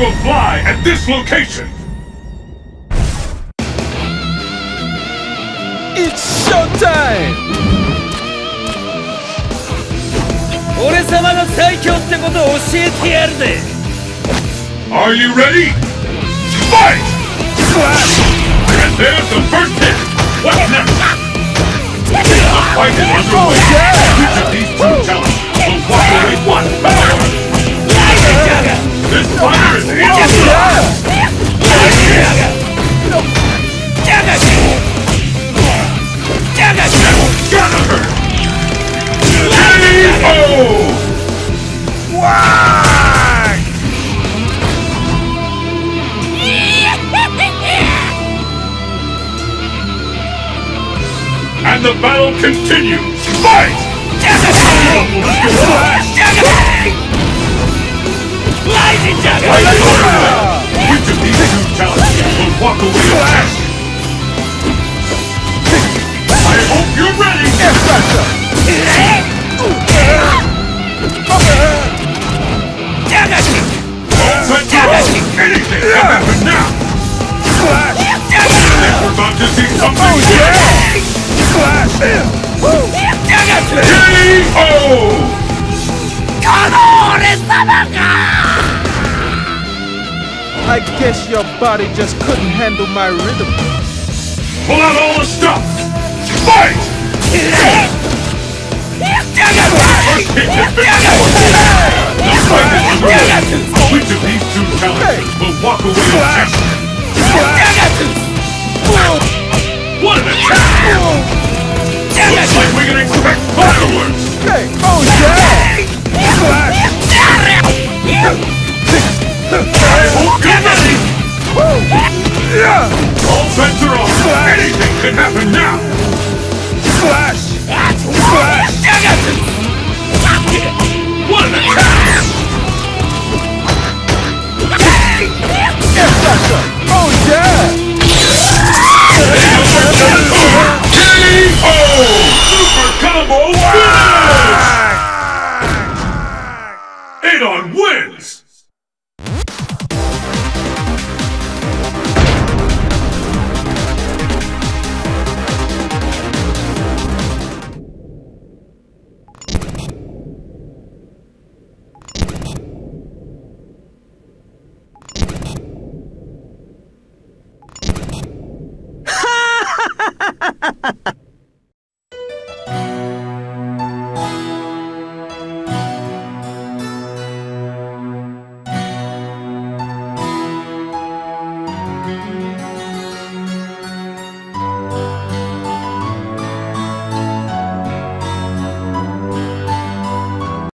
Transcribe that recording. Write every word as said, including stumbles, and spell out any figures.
will fly at this location! It's showtime! 俺様が最強ってことを教えてやるぜ Are you ready? Fight! And there's the first hit! What's next? The fight is underway! Which of these two talents will walk away one power? This fighter is Gotta hurt! K O! Why? And the battle continues! Fight! Which of these two talents will walk away with I hope you're ready! Yes, Master! Anything can happen now! I think we're about to see something oh, yeah. K O! I guess your body just couldn't handle my rhythm. Pull out all the stuff! Fight! Which of these two talents will walk away with action? What an attack! Looks like we can expect fireworks! Hey, oh yeah! I hope you're ready! All bets are off! Anything can happen now! Flash! Flash! What an attack! Yes, Master! Oh yeah! K O! Super Combo wins! Eight on wins! Ha ha ha ha ha!